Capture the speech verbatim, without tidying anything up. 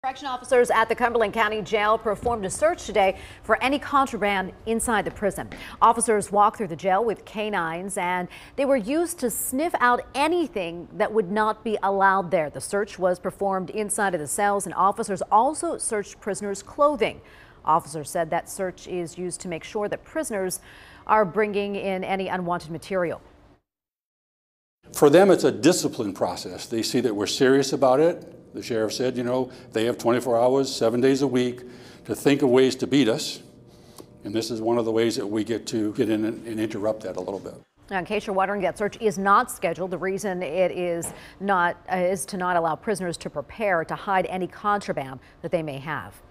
Correction officers at the Cumberland County Jail performed a search today for any contraband inside the prison. Officers walked through the jail with canines and they were used to sniff out anything that would not be allowed there. The search was performed inside of the cells and officers also searched prisoners' clothing. Officers said that search is used to make sure that prisoners are bringing in any unwanted material. For them, it's a discipline process. They see that we're serious about it. The sheriff said, you know, they have twenty-four hours, seven days a week to think of ways to beat us. And this is one of the ways that we get to get in and, and interrupt that a little bit. Now, in case you're wondering, that search is not scheduled. The reason it is not uh, is to not allow prisoners to prepare to hide any contraband that they may have.